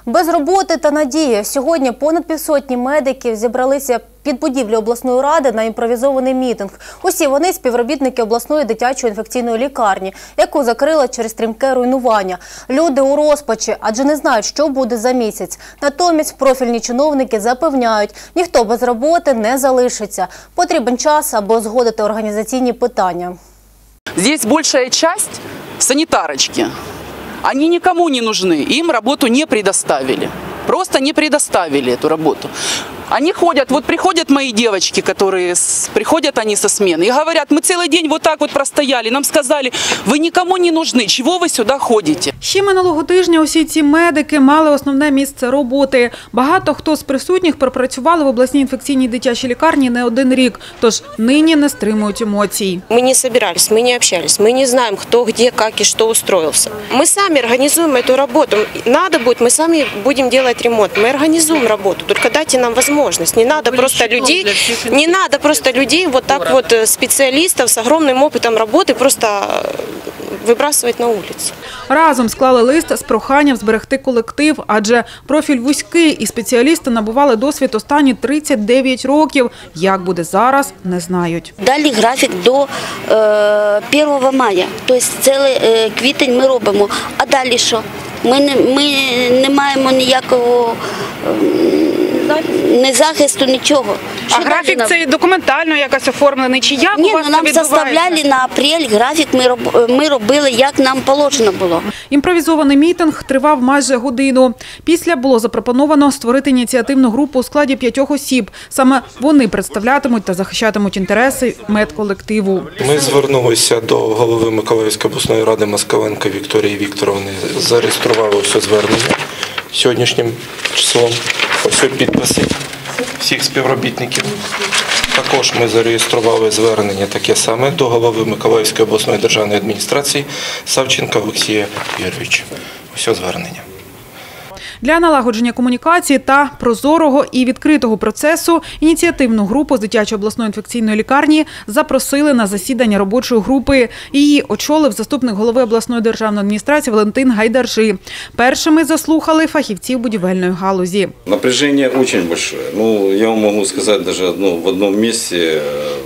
Без роботи та надії. Сьогодні понад півсотні медиків зібралися під будівлею обласної ради на імпровізований мітинг. Усі вони – співробітники обласної дитячої інфекційної лікарні, яку закрили через стрімке руйнування. Люди у розпачі, адже не знають, що буде за місяць. Натомість профільні чиновники запевняють, ніхто без роботи не залишиться. Потрібен час, аби узгодити організаційні питання. Здесь большая часть санитарочки. Они никому не нужны, им работу не предоставили. Просто не предоставили эту работу. Они ходят, вот приходят мои девочки, приходят они со смены и говорят, мы целый день вот так вот простояли, нам сказали, вы никому не нужны, чего вы сюда ходите? Ще минулого тижня усі ці медики мали основне місце роботи. Багато хто з присутніх пропрацювали в обласній інфекційній дитячій лікарні не один рік, тож нині не стримують емоцій. Мы не собирались, мы не общались, мы не знаем, кто, где, как и что устроился. Мы сами организуем эту работу. Надо будет, мы сами будем делать ремонт. Мы организуем работу, только дайте нам возможность. Не надо просто людей, вот так вот специалистов с огромным опытом работы просто вибрасувати на вулицю. Разом склали лист з проханням зберегти колектив, адже профіль вузький і спеціалісти набували досвід останні 39 років. Як буде зараз, не знають. Далі графік до 1 мая, тобто цілий квітень ми робимо. А далі що? Ми не маємо ніякого ні захисту, нічого. А графік цей документально якось оформлений? Чи як у вас це нам відбувається? составляли на апрель графік, ми робили, як нам положено було. Імпровізований мітинг тривав майже годину. Після було запропоновано створити ініціативну групу у складі 5 осіб. Саме вони представлятимуть та захищатимуть інтереси медколективу. Ми звернулися до голови Миколаївської обласної ради Москаленко Вікторії Вікторовни, зареєстрували все звернення сьогоднішнім числом. Ось підписи всіх співробітників. Також ми зареєстрували звернення таке саме до голови Миколаївської обласної державної адміністрації Савченка Олексія Юрійовича. Ось звернення. Для налагодження комунікації та прозорого і відкритого процесу ініціативну групу з дитячої обласної інфекційної лікарні запросили на засідання робочої групи. Її очолив заступник голови обласної державної адміністрації Валентин Гайдаржи. Першими заслухали фахівців будівельної галузі. Напряжение очень большое. Я вам могу сказать, даже в одном месте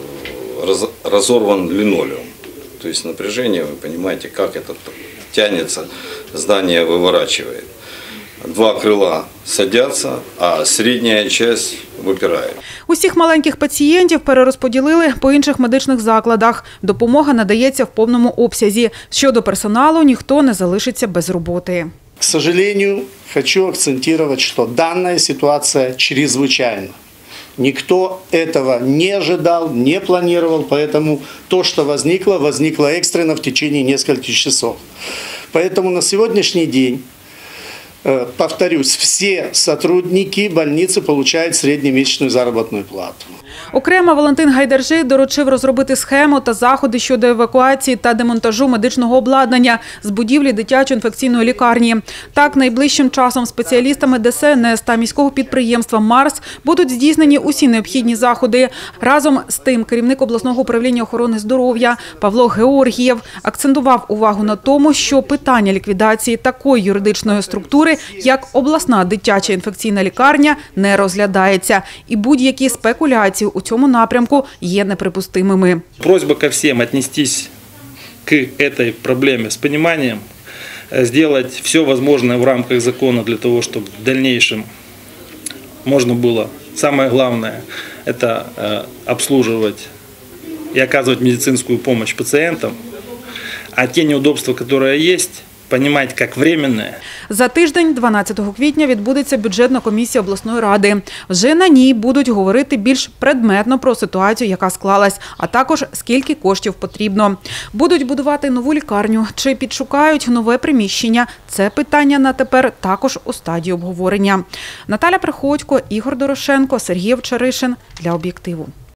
разорван линолеум. То есть напряжение, вы понимаете, как это тянется, здание выворачивает. 2 крила садяться, а середня частина випирає. Усіх маленьких пацієнтів перерозподілили по інших медичних закладах. Допомога надається в повному обсязі. Щодо персоналу, ніхто не залишиться без роботи. К сожалению, хочу акцентировать, что данная ситуация чрезвычайна. Никто этого не ожидал, не планировал, поэтому то, что возникло экстренно в течение нескольких часов. Поэтому на сегодняшний день, повторюсь, все сотрудники больницы получают среднемесячную заработную плату. Окремо Валентин Гайдаржи доручив розробити схему та заходи щодо евакуації та демонтажу медичного обладнання з будівлі дитячої інфекційної лікарні. Так, найближчим часом спеціалістами ДСНС та міського підприємства «Марс» будуть здійснені усі необхідні заходи. Разом з тим, керівник обласного управління охорони здоров'я Павло Георгієв акцентував увагу на тому, що питання ліквідації такої юридичної структури, як обласна дитяча інфекційна лікарня, не розглядається. І будь-які спекуляції у цьому напрямку є неприпустимими. Просьба ко всем отнестись к этой проблеме с пониманием, сделать все возможное в рамках закона для того, чтобы в дальнейшем можно было, самое главное, это обслуживать и оказывать медицинскую помощь пациентам, а те неудобства, которые есть, понимать як временне. За тиждень, 12 квітня, відбудеться бюджетна комісія обласної ради. Вже на ній будуть говорити більш предметно про ситуацію, яка склалась, а також скільки коштів потрібно. Будуть будувати нову лікарню чи підшукають нове приміщення. Це питання на тепер також у стадії обговорення. Наталя Приходько, Ігор Дорошенко, Сергій Овчаришин для «Об'єктиву».